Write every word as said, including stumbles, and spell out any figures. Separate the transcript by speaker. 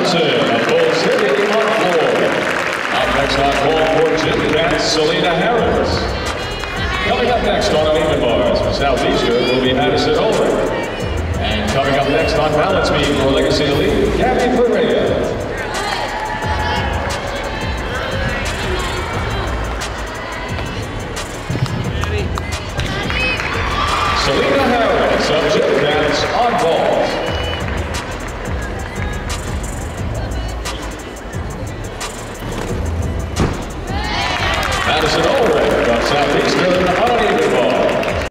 Speaker 1: Johnson of Bull City on four. Up next on four for Jim Cat, Selena Harris. Coming up next on Uneven Bars for Southeastern will be Madison Ulrich. And coming up next on Balance Beam for Legacy Elite, Kathy Perea.